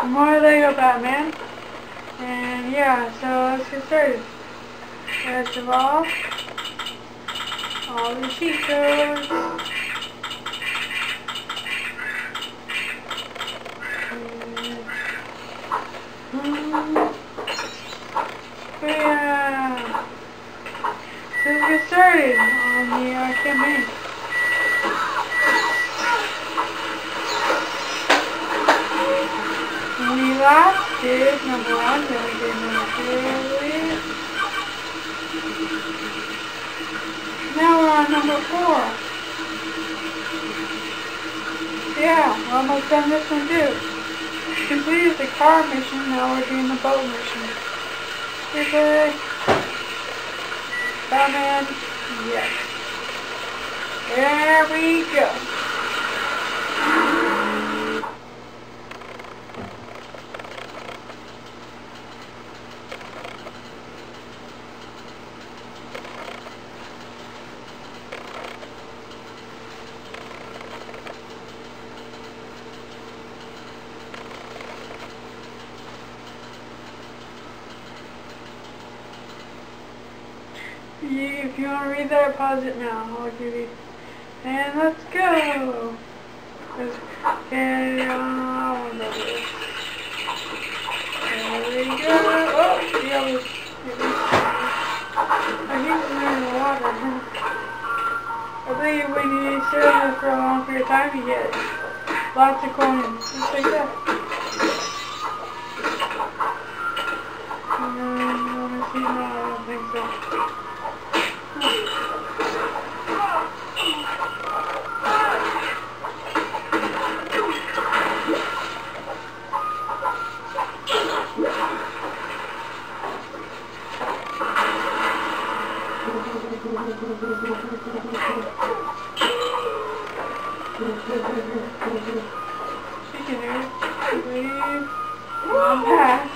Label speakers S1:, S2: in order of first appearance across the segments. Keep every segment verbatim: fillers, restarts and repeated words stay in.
S1: more Lego Batman. And yeah, so let's get started. First of all, all the cheat codes. Mm. But yeah, so let's get started on the uh, campaign. We last did number one, then we did number two. Now we're on number four. Yeah, we're almost done this one too. Completed the car mission, now we're doing the boat mission. Okay. Batman, yes. There we go. You, if you want to read that, pause it now. I'll give you. And let's go. Okay, uh, there we go. Oh, yeah, was, I think we're in the water. I believe when you stay there for a long period of time, you get lots of coins, just like that. And then, let me see. No, I don't think so. She can hear it. I believe. I'm past.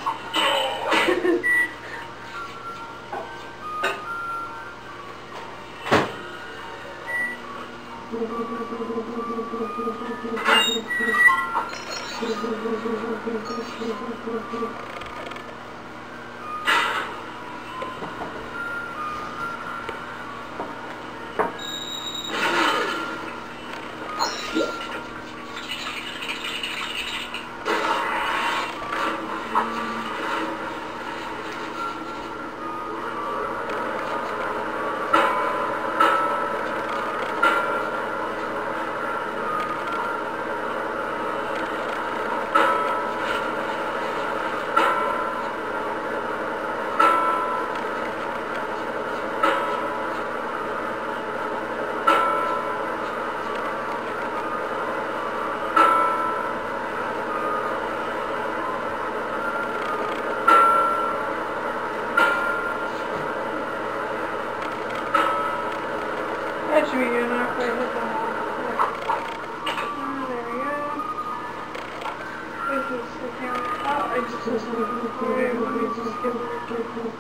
S1: That should be good enough. Right, hit that one. There we go. This is the camera. Oh, I just listened to the recording. Let me just get the recording.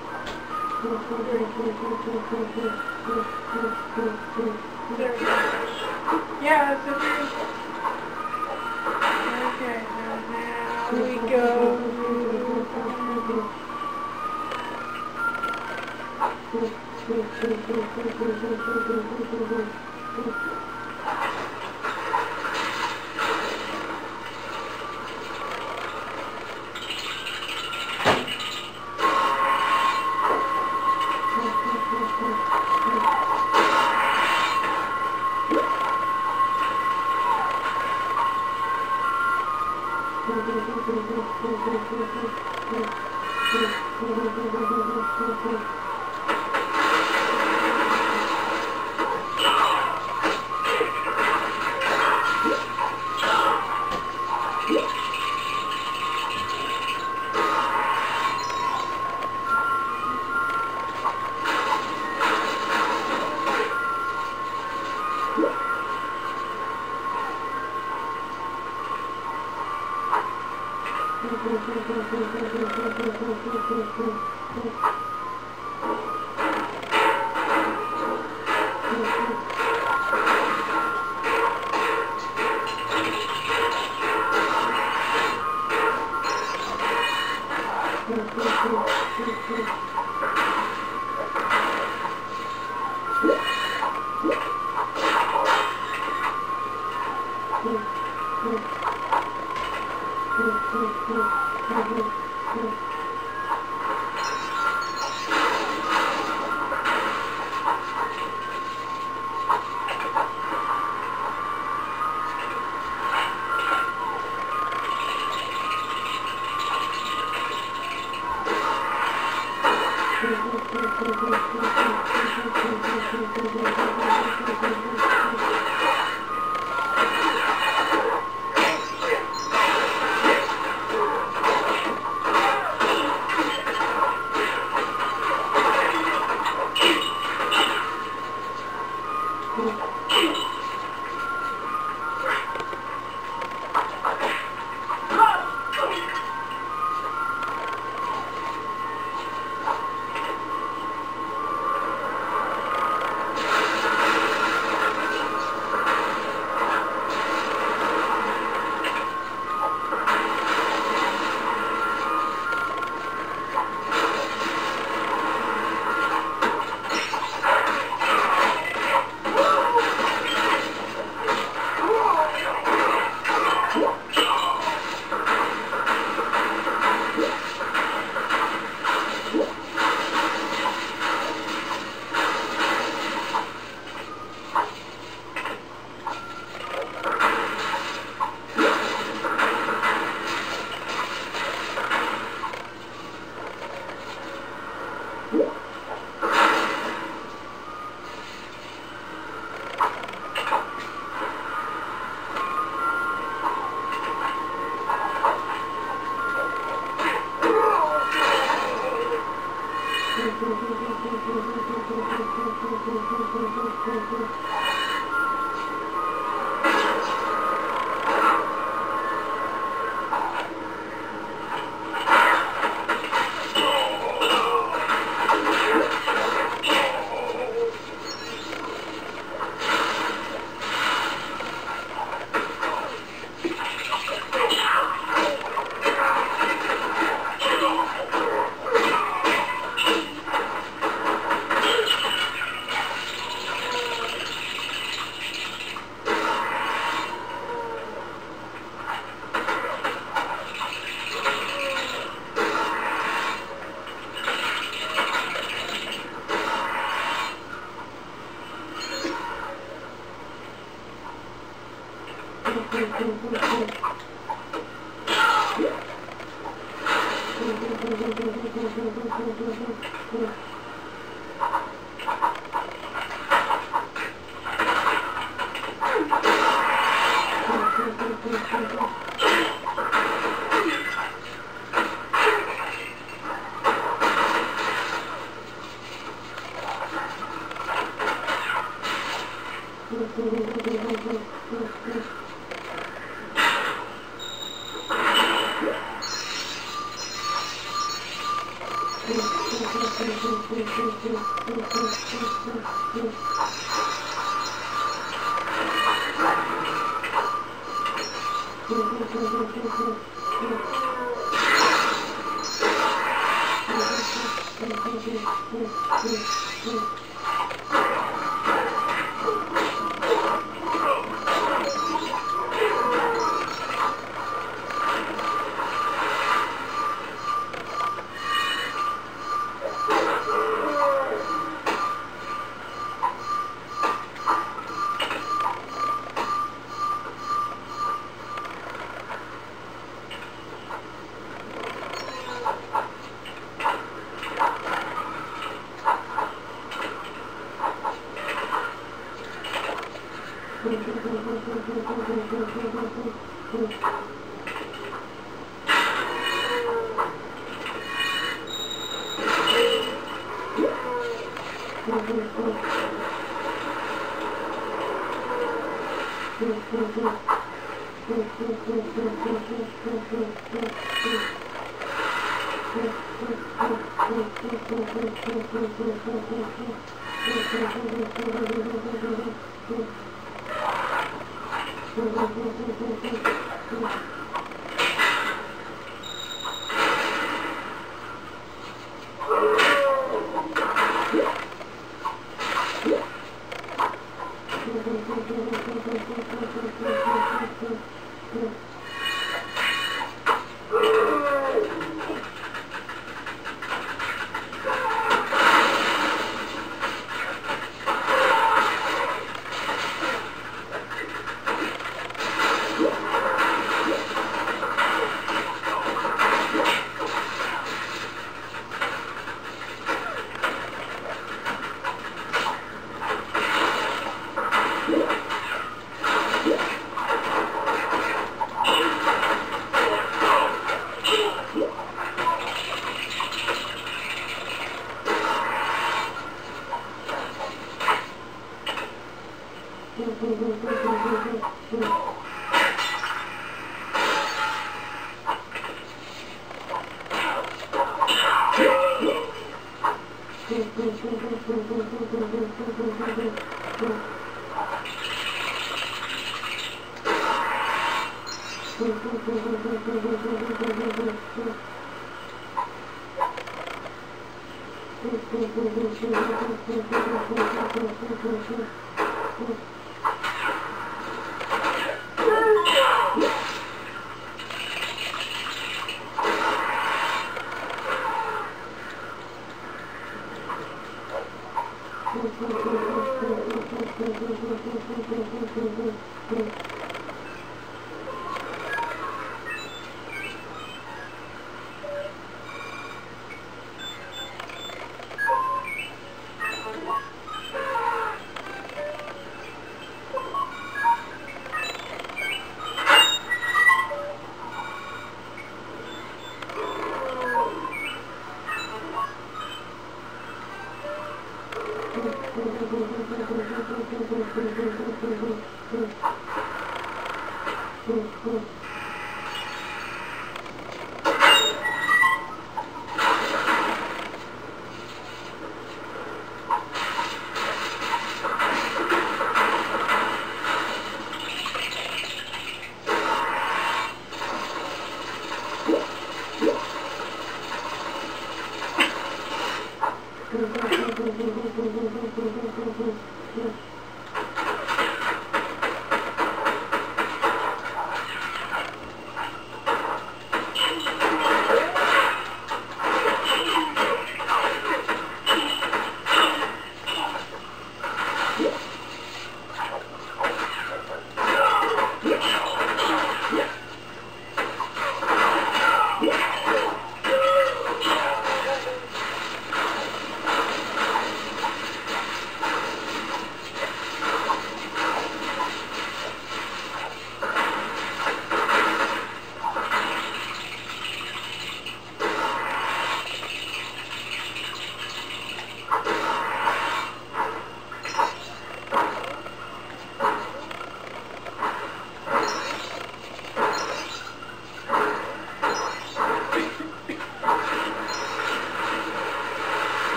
S1: There we go. Yeah, that's it. Okay, now we go.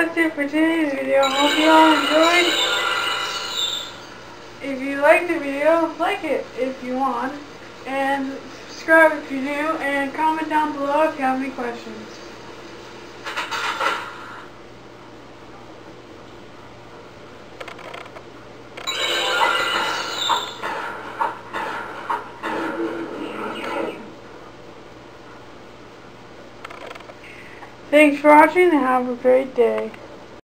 S1: that's it for today's video. Hope you all enjoyed. If you like the video, like it if you want, and subscribe if you do, and comment down below if you have any questions. Thanks for watching and have a great day.